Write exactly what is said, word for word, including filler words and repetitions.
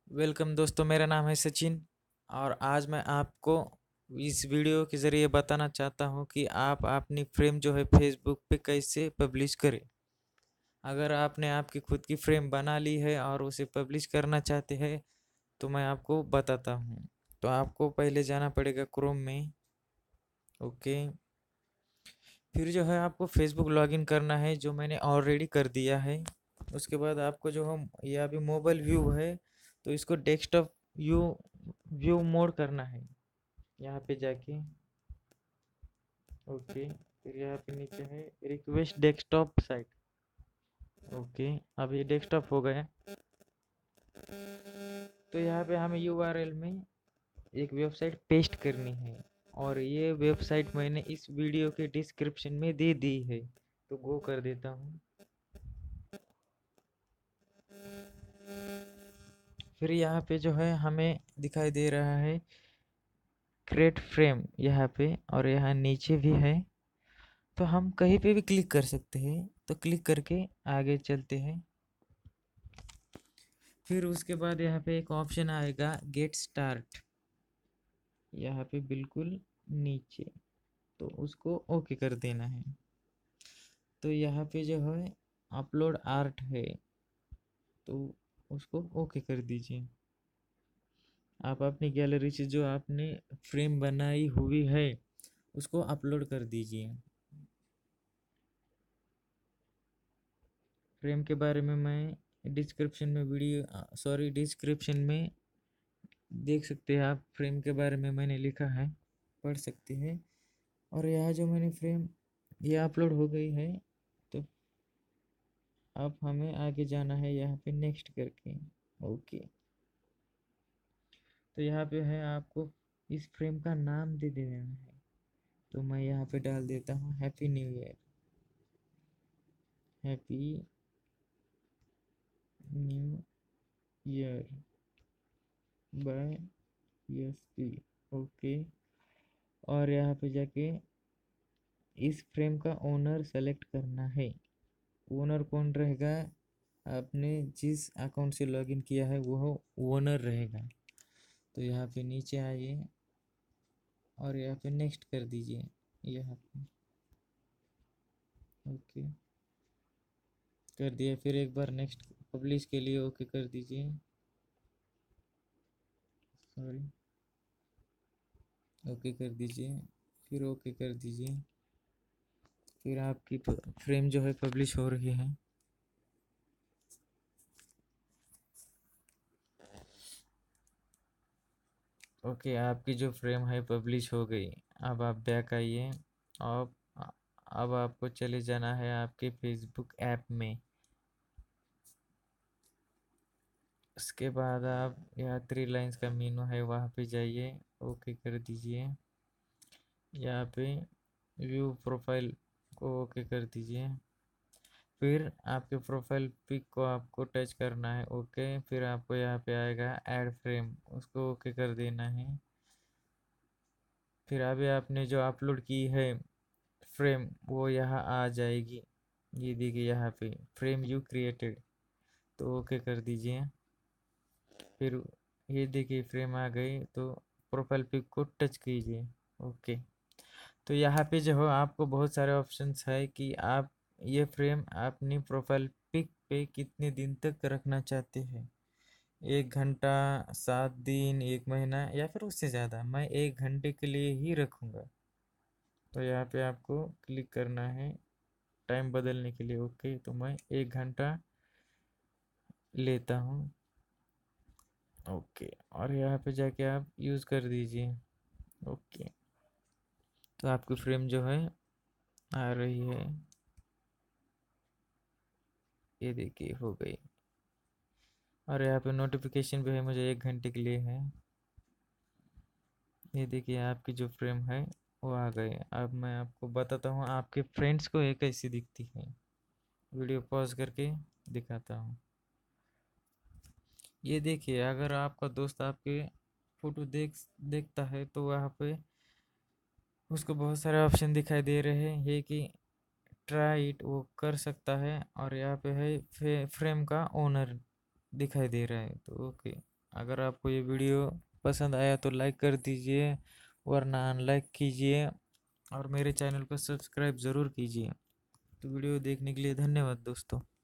Welcome दोस्तों, मेरा नाम है सचिन और आज मैं आपको इस वीडियो के ज़रिए बताना चाहता हूं कि आप अपनी फ्रेम जो है फेसबुक पे कैसे पब्लिश करें। अगर आपने आपकी खुद की फ्रेम बना ली है और उसे पब्लिश करना चाहते हैं तो मैं आपको बताता हूं। तो आपको पहले जाना पड़ेगा क्रोम में। ओके, फिर जो है आपको फेसबुक लॉगिन करना है, जो मैंने ऑलरेडी कर दिया है। उसके बाद आपको जो हम ये अभी मोबाइल व्यू है तो इसको डेस्कटॉप व्यू व्यू मोड करना है यहाँ पे जाके। ओके, फिर यहाँ पे नीचे है रिक्वेस्ट डेस्कटॉप साइट। ओके, अब ये डेस्कटॉप हो गया। तो यहाँ पे हमें यूआरएल में एक वेबसाइट पेस्ट करनी है और ये वेबसाइट मैंने इस वीडियो के डिस्क्रिप्शन में दे दी है, तो गो कर देता हूँ। फिर यहाँ पे जो है हमें दिखाई दे रहा है क्रिएट फ्रेम यहाँ पे, और यहाँ नीचे भी है। तो हम कहीं पे भी क्लिक कर सकते हैं, तो क्लिक करके आगे चलते हैं। फिर उसके बाद यहाँ पे एक ऑप्शन आएगा गेट स्टार्ट, यहाँ पे बिल्कुल नीचे, तो उसको ओके कर देना है। तो यहाँ पे जो है अपलोड आर्ट है, तो उसको ओके कर दीजिए। आप अपनी गैलरी से जो आपने फ्रेम बनाई हुई है उसको अपलोड कर दीजिए। फ्रेम के बारे में मैं डिस्क्रिप्शन में वीडियो सॉरी डिस्क्रिप्शन में देख सकते हैं आप, फ्रेम के बारे में मैंने लिखा है, पढ़ सकते हैं। और यहाँ जो मैंने फ्रेम ये अपलोड हो गई है, तो अब हमें आगे जाना है यहाँ पे नेक्स्ट करके। ओके, तो यहाँ पे है आपको इस फ्रेम का नाम दे देना है। तो मैं यहाँ पे डाल देता हूँ happy new year, happy new year by S P. Okay, और यहाँ पे जाके इस फ्रेम का ओनर सेलेक्ट करना है। ओनर कौन रहेगा? आपने जिस अकाउंट से लॉगिन किया है वो ओनर रहेगा। तो यहाँ पे नीचे आइए और यहाँ पे नेक्स्ट कर दीजिए यहाँ पे। ओके कर दिया, फिर एक बार नेक्स्ट पब्लिश के लिए ओके कर दीजिए। सॉरी, ओके कर दीजिए, फिर ओके कर दीजिए। फिर आपकी फ्रेम जो है पब्लिश हो रही है। ओके, आपकी जो फ्रेम है पब्लिश हो गई। अब आप बैक आइए और अब आपको चले जाना है आपके फेसबुक ऐप में। उसके बाद आप यहाँ थ्री लाइंस का मेनू है वहाँ पे जाइए, ओके कर दीजिए। यहाँ पे व्यू प्रोफाइल को ओके कर दीजिए। फिर आपके प्रोफाइल पिक को आपको टच करना है। ओके, फिर आपको यहाँ पे आएगा ऐड फ्रेम, उसको ओके कर देना है। फिर अभी आपने जो अपलोड की है फ्रेम वो यहाँ आ जाएगी। ये देखिए यहाँ पे फ्रेम यू क्रिएटेड, तो ओके कर दीजिए। फिर ये देखिए फ्रेम आ गई, तो प्रोफाइल पिक को टच कीजिए। ओके, तो यहाँ पे जो है आपको बहुत सारे ऑप्शंस है कि आप ये फ्रेम अपनी प्रोफाइल पिक पे कितने दिन तक रखना चाहते हैं। एक घंटा, सात दिन, एक महीना या फिर उससे ज़्यादा। मैं एक घंटे के लिए ही रखूँगा, तो यहाँ पे आपको क्लिक करना है टाइम बदलने के लिए। ओके, तो मैं एक घंटा लेता हूँ। ओके, और यहाँ पे जाके आप यूज़ कर दीजिए। ओके, तो आपकी फ्रेम जो है आ रही है, ये देखिए हो गई। और यहाँ पे नोटिफिकेशन भी है, मुझे एक घंटे के लिए है। ये देखिए आपकी जो फ्रेम है वो आ गए। अब मैं आपको बताता हूँ आपके फ्रेंड्स को ये कैसी दिखती है। वीडियो पॉज करके दिखाता हूँ। ये देखिए, अगर आपका दोस्त आपके फोटो देख देखता है तो वहाँ पे उसको बहुत सारे ऑप्शन दिखाई दे रहे हैं, ये कि ट्राई इट वो कर सकता है। और यहाँ पे है फ्रेम का ओनर दिखाई दे रहा है, तो ओके अगर आपको ये वीडियो पसंद आया तो लाइक कर दीजिए, वरना अनलाइक कीजिए और मेरे चैनल को सब्सक्राइब ज़रूर कीजिए। तो वीडियो देखने के लिए धन्यवाद दोस्तों।